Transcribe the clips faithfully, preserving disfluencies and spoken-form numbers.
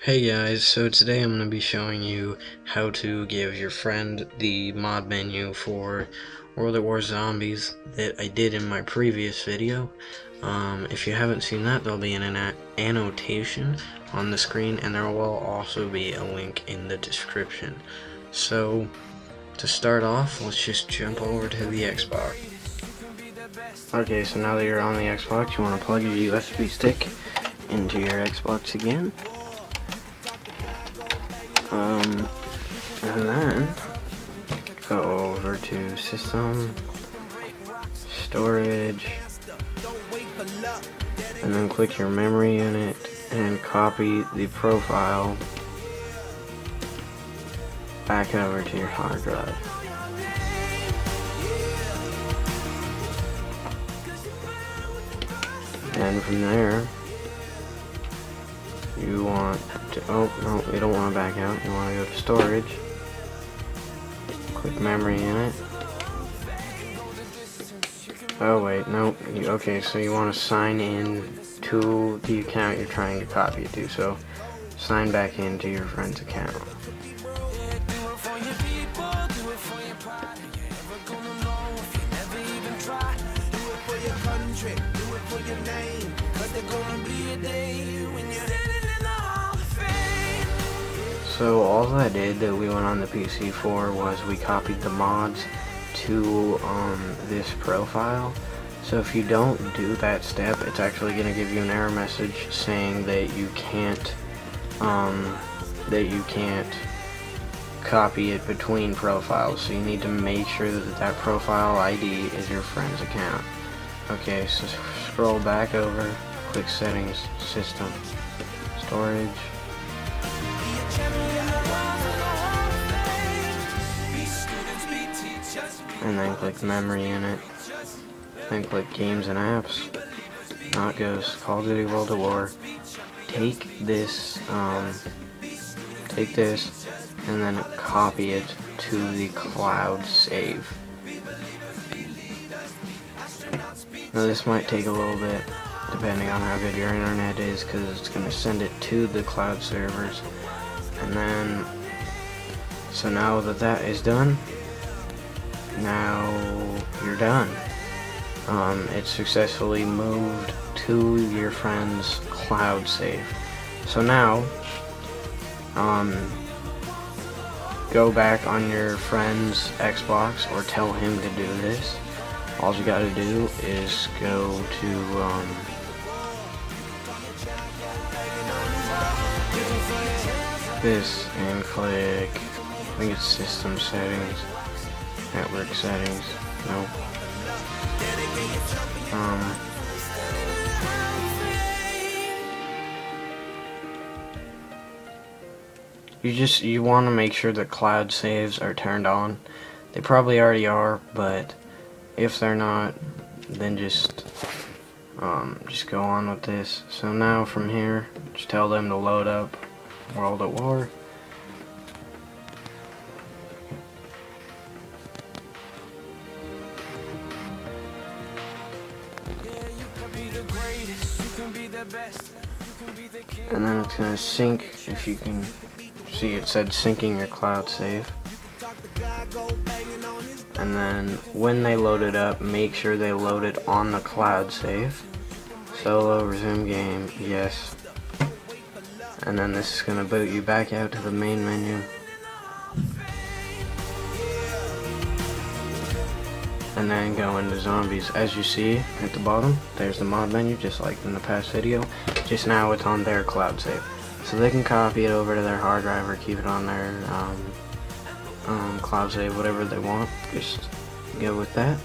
Hey guys, so today I'm going to be showing you how to give your friend the mod menu for World at War Zombies that I did in my previous video. Um, if you haven't seen that, there'll be an annotation on the screen, and there will also be a link in the description. So, to start off, let's just jump over to the Xbox. Okay, so now that you're on the Xbox, you want to plug your U S B stick into your Xbox again. Um, and then go over to System, Storage, and then click your memory unit and copy the profile back over to your hard drive. And from there, you want to, oh no, you don't want to back out, you want to go to storage, click memory unit. Oh wait, no, you, okay, so you want to sign in to the account you're trying to copy it to, so sign back into your friend's account. So all I did that we went on the P C for was we copied the mods to um, this profile. So if you don't do that step, it's actually going to give you an error message saying that you can't um, that you can't copy it between profiles. So you need to make sure that that profile I D is your friend's account. Okay, so scroll back over, click Settings, System, Storage. And then click memory unit, then click games and apps. Now it goes Call of Duty World at War. Take this, um, take this, and then copy it to the cloud save. Now this might take a little bit, depending on how good your internet is, because it's going to send it to the cloud servers. And then, so now that that is done, now you're done. Um, it's successfully moved to your friend's cloud save. So now, um, go back on your friend's Xbox or tell him to do this. All you gotta do is go to, um, this and click, I think it's System Settings. Network settings. Nope. Um. You just you want to make sure that cloud saves are turned on. They probably already are, but if they're not, then just um just go on with this. So now from here, just tell them to load up World at War. And then it's going to sync, if you can see it said syncing your cloud save. And then when they load it up, make sure they load it on the cloud save. Solo, resume game, yes. And then this is going to boot you back out to the main menu. And then go into zombies. As you see at the bottom, there's the mod menu, just like in the past video. Just now it's on their cloud save. So they can copy it over to their hard drive or keep it on their um, um, cloud save, whatever they want. Just go with that.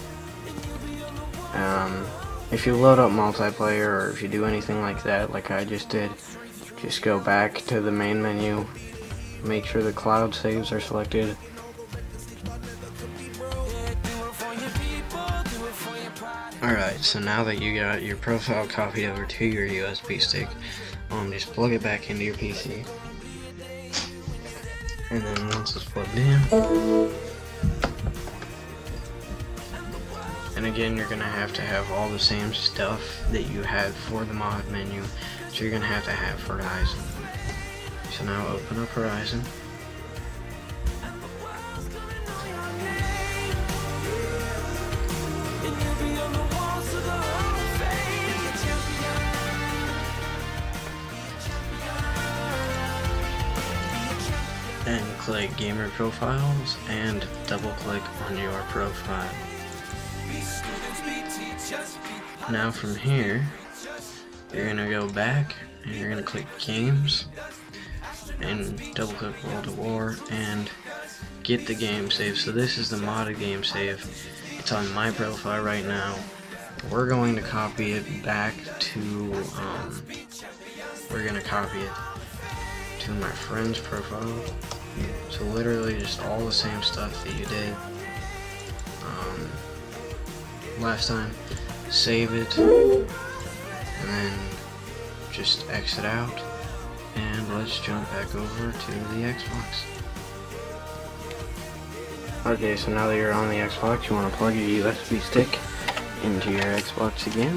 Um, if you load up multiplayer or if you do anything like that, like I just did, just go back to the main menu, make sure the cloud saves are selected. Alright, so now that you got your profile copied over to your U S B stick, um, just plug it back into your P C. And then once it's plugged in, and again, you're going to have to have all the same stuff that you had for the mod menu, so you're going to have to have Horizon. So now open up Horizon. Then click Gamer Profiles and double click on your profile. Now from here, you're gonna go back and you're gonna click Games and double click World of War and get the game save. So this is the modded game save. It's on my profile right now. We're going to copy it back to, um, we're gonna copy it to my friend's profile. So literally just all the same stuff that you did um, last time. Save it, and then just exit out, and let's jump back over to the Xbox. Okay, so now that you're on the Xbox, you want to plug your U S B stick into your Xbox again.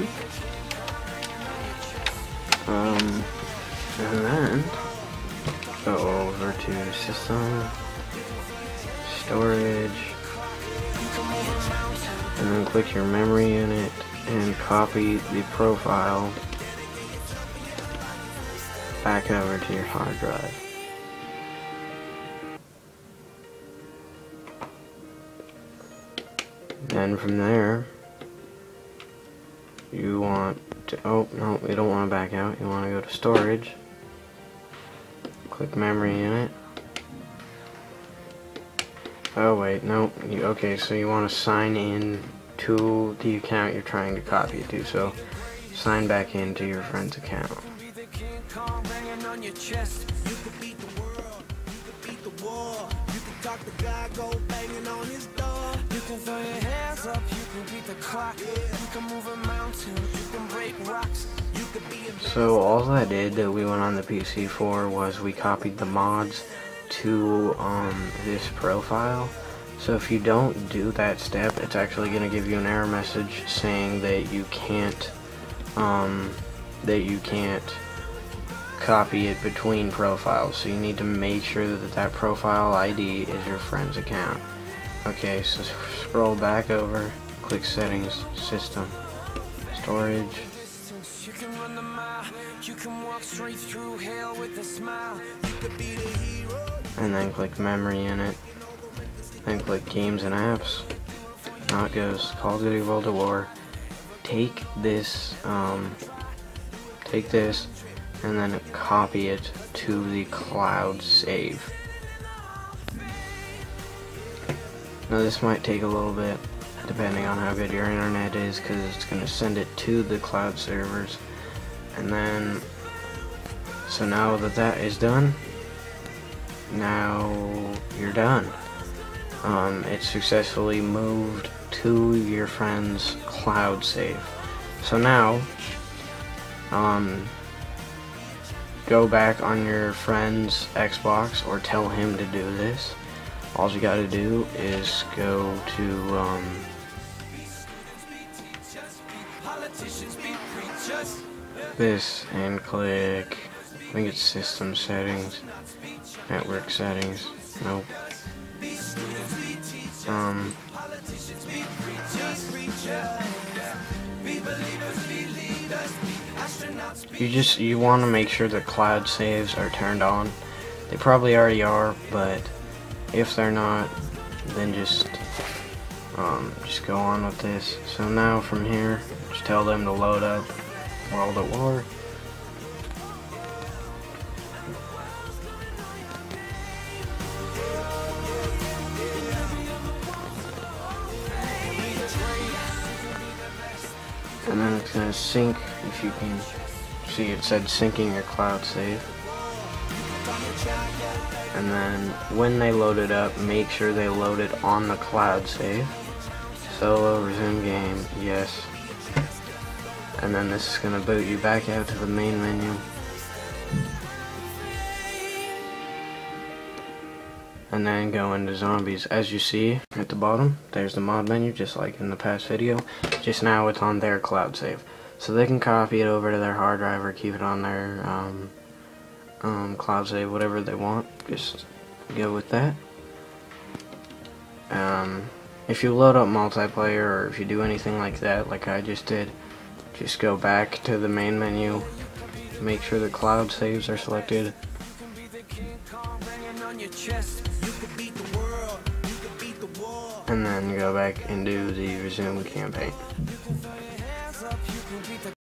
Um, and then go over to System, Storage, and then click your memory unit and copy the profile back over to your hard drive. Then from there, you want to, oh no, you don't want to back out, you want to go to Storage, click memory unit. Oh wait, no, you, okay, so you want to sign in to the account you're trying to copy it to, so sign back into your friend's account. So all that did that we went on the P C for was we copied the mods to um, this profile. So if you don't do that step, it's actually going to give you an error message saying that you can't um, that you can't copy it between profiles. So you need to make sure that that profile I D is your friend's account. Okay, so scroll back over, click Settings, System, Storage, and then click Memory Unit, then click Games and Apps. Now it goes Call of Duty World of War. Take this, um, take this, and then copy it to the cloud save. Now this might take a little bit, depending on how good your internet is, because it's going to send it to the cloud servers. And then, so now that that is done, now you're done. Um, it's successfully moved to your friend's cloud save. So now, um, go back on your friend's Xbox or tell him to do this. All you gotta do is go to um, this and click, I think it's System Settings, Network Settings, nope. Um, you just, you want to make sure the cloud saves are turned on. They probably already are, but if they're not, then just um, just go on with this. So now from here, just tell them to load up World at War. And then it's going to sync, if you can see it said syncing your cloud save. And then when they load it up, make sure they load it on the cloud save. Solo, resume game, yes. And then this is going to boot you back out to the main menu. And then go into zombies. As you see at the bottom, there's the mod menu, just like in the past video. Just now it's on their cloud save. So they can copy it over to their hard drive or keep it on their um, um, cloud save whatever they want. Just go with that. Um, if you load up multiplayer, or if you do anything like that, like I just did, just go back to the main menu, make sure the cloud saves are selected, and then go back and do the resume campaign.